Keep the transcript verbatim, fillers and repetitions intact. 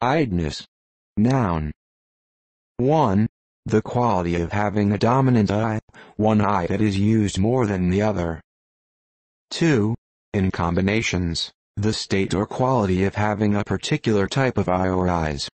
Eyedness. Noun. one. The quality of having a dominant eye, one eye that is used more than the other. two. In combinations, the state or quality of having a particular type of eye or eyes.